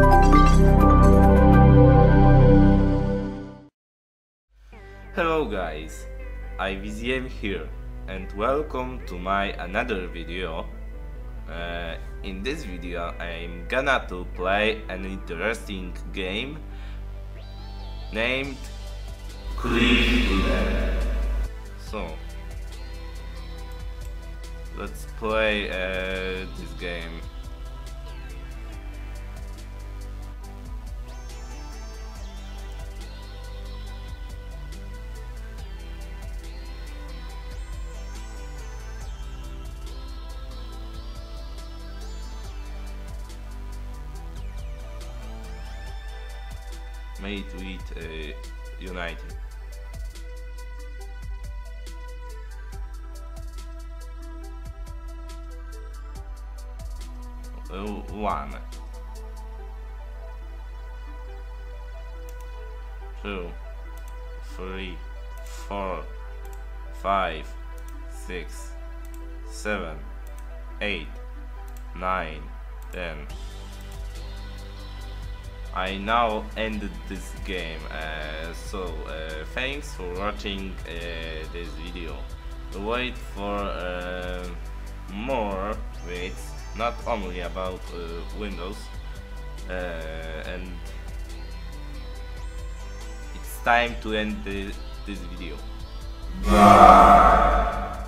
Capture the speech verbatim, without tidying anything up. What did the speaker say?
Hello guys, I V Z M here and welcome to my another video. Uh, in this video I'm gonna to play an interesting game named Cliff. So let's play uh, this game. Made with uh, United. Uh, one, two, three, four, five, six, seven, eight, nine, ten. I now ended this game, uh, so uh, thanks for watching uh, this video. Wait for uh, more videos, not only about uh, Windows, uh, and it's time to end the, this video. Bye.